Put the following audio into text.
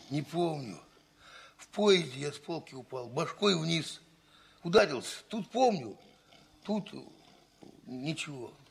Не помню. В поезде я с полки упал, башкой вниз. Ударился. Тут помню, тут ничего.